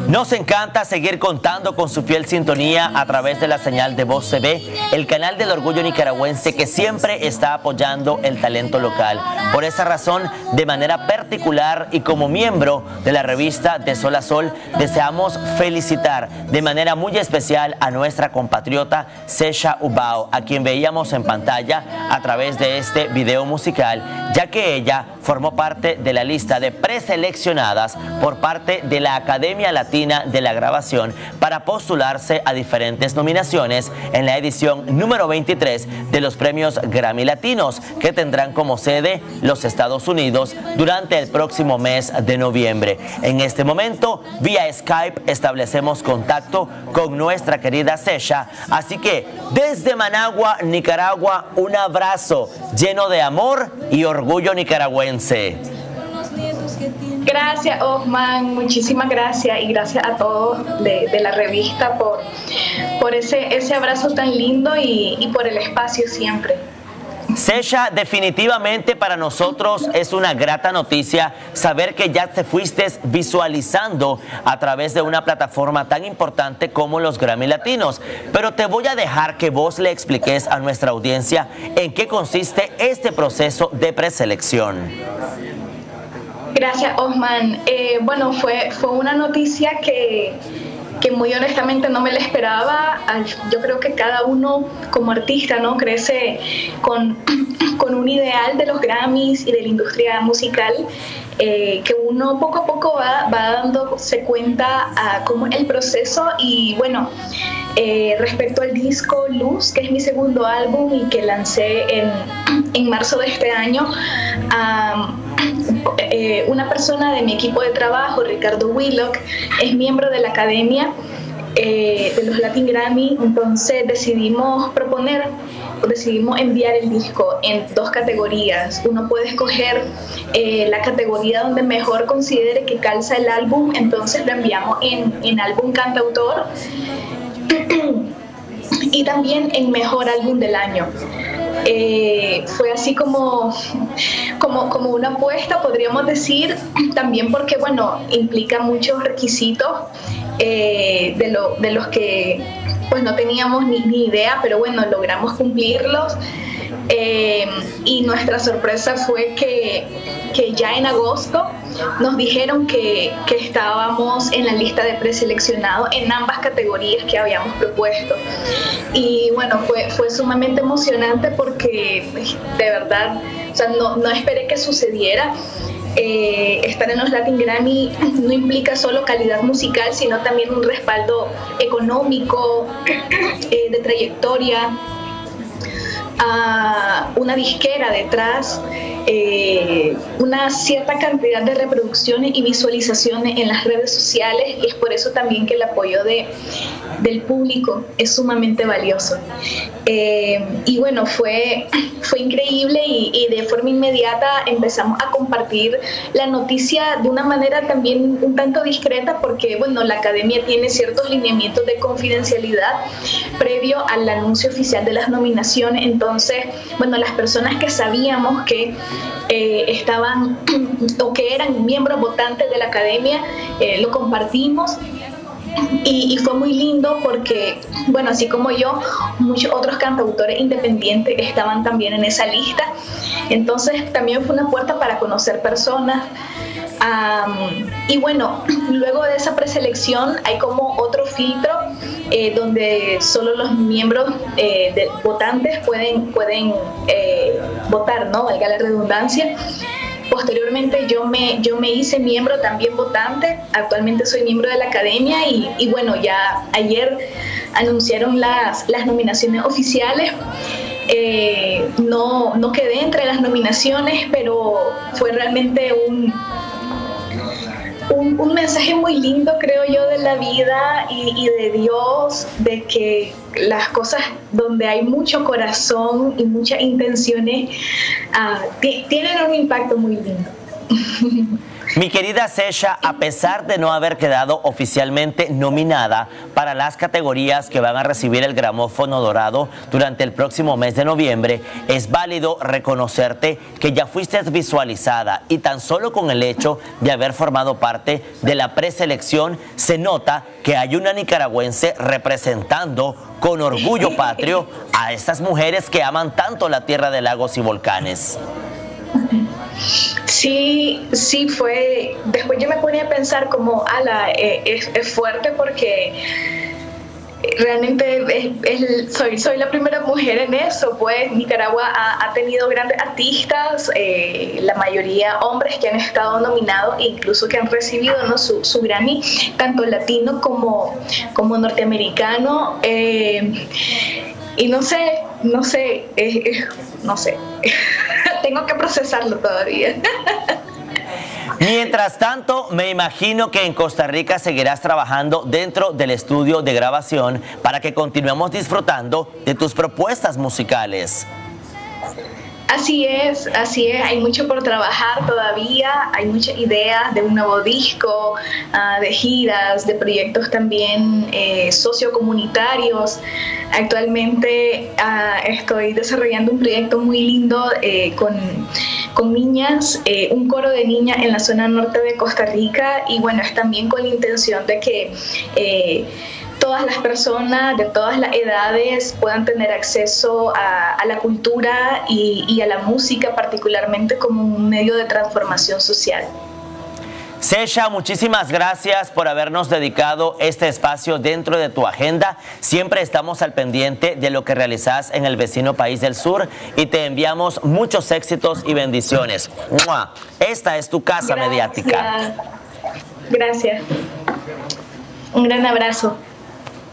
Nos encanta seguir contando con su fiel sintonía a través de la señal de Voz TV, el canal del orgullo nicaragüense que siempre está apoyando el talento local. Por esa razón, de manera particular y como miembro de la revista De Sol a Sol, deseamos felicitar de manera muy especial a nuestra compatriota Sesha Ubao, a quien veíamos en pantalla a través de este video musical, ya que ella formó parte de la lista de preseleccionadas por parte de la Academia Latina de la Grabación para postularse a diferentes nominaciones en la edición número 23 de los premios Grammy Latinos, que tendrán como sede los Estados Unidos durante el próximo mes de noviembre. En este momento, vía Skype, establecemos contacto con nuestra querida Sesha, así que desde Managua, Nicaragua, un abrazo lleno de amor y orgullo nicaragüense. Gracias, Osman, muchísimas gracias, y gracias a todos de la revista por ese abrazo tan lindo y por el espacio siempre. Sesha, definitivamente para nosotros es una grata noticia saber que ya te fuiste visualizando a través de una plataforma tan importante como los Grammy Latinos. Pero te voy a dejar que vos le expliques a nuestra audiencia en qué consiste este proceso de preselección. Gracias, Osman. Bueno, fue una noticia que muy honestamente no me la esperaba. Yo creo que cada uno como artista, ¿no?, crece con un ideal de los Grammys y de la industria musical, que uno poco a poco va dándose cuenta a cómo es el proceso. Y bueno, respecto al disco Luz, que es mi segundo álbum y que lancé en marzo de este año, una persona de mi equipo de trabajo, Ricardo Willock, es miembro de la Academia de los Latin Grammy. Entonces decidimos enviar el disco en dos categorías. Uno puede escoger la categoría donde mejor considere que calza el álbum, entonces lo enviamos en álbum cantautor y también en mejor álbum del año. Fue así como una apuesta, podríamos decir, también porque, bueno, implica muchos requisitos de los que pues no teníamos ni idea, pero bueno, logramos cumplirlos. Y nuestra sorpresa fue que ya en agosto nos dijeron que estábamos en la lista de preseleccionados en ambas categorías que habíamos propuesto. Y bueno, fue sumamente emocionante porque de verdad, o sea, no esperé que sucediera. Estar en los Latin Grammy no implica solo calidad musical, sino también un respaldo económico, de trayectoria, una disquera detrás, una cierta cantidad de reproducciones y visualizaciones en las redes sociales, y es por eso también que el apoyo del público es sumamente valioso. Y bueno, fue increíble y de forma inmediata empezamos a compartir la noticia de una manera también un tanto discreta, porque bueno, la Academia tiene ciertos lineamientos de confidencialidad previo al anuncio oficial de las nominaciones. Entonces, bueno, las personas que sabíamos que estaban o que eran miembros votantes de la Academia, lo compartimos. Y fue muy lindo porque, bueno, así como yo, muchos otros cantautores independientes estaban también en esa lista. Entonces también fue una puerta para conocer personas. Y bueno, luego de esa preselección hay como otro filtro donde solo los miembros votantes pueden votar, ¿no?, valga la redundancia. Posteriormente yo me hice miembro también votante. Actualmente soy miembro de la Academia y bueno, ya ayer anunciaron las nominaciones oficiales. No quedé entre las nominaciones, pero fue realmente un mensaje muy lindo, creo yo, de la vida y de Dios, de que las cosas donde hay mucho corazón y muchas intenciones tienen un impacto muy lindo. Mi querida Sesha, a pesar de no haber quedado oficialmente nominada para las categorías que van a recibir el Gramófono Dorado durante el próximo mes de noviembre, es válido reconocerte que ya fuiste visualizada y tan solo con el hecho de haber formado parte de la preselección se nota que hay una nicaragüense representando con orgullo patrio a estas mujeres que aman tanto la tierra de lagos y volcanes. Sí, sí fue. Después yo me ponía a pensar como, es fuerte porque realmente soy la primera mujer en eso. Pues Nicaragua ha tenido grandes artistas, la mayoría hombres que han estado nominados e incluso que han recibido, ¿no?, su Grammy, tanto latino como norteamericano. Y no sé. Tengo que procesarlo todavía. Mientras tanto, me imagino que en Costa Rica seguirás trabajando dentro del estudio de grabación para que continuemos disfrutando de tus propuestas musicales. Así es, hay mucho por trabajar todavía, hay muchas ideas de un nuevo disco, de giras, de proyectos también sociocomunitarios. Actualmente estoy desarrollando un proyecto muy lindo con niñas, un coro de niñas en la zona norte de Costa Rica, y bueno, es también con la intención de que todas las personas de todas las edades puedan tener acceso a la cultura y a la música, particularmente como un medio de transformación social. Sesha, muchísimas gracias por habernos dedicado este espacio dentro de tu agenda. Siempre estamos al pendiente de lo que realizas en el vecino país del sur y te enviamos muchos éxitos y bendiciones. ¡Mua! Esta es tu casa mediática. Gracias. Un gran abrazo.